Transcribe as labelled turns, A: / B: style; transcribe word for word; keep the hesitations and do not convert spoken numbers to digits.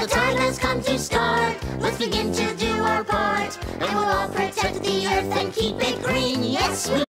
A: the time has come to start. Let's begin to do our part, and we'll all protect the earth and keep it green. Yes, we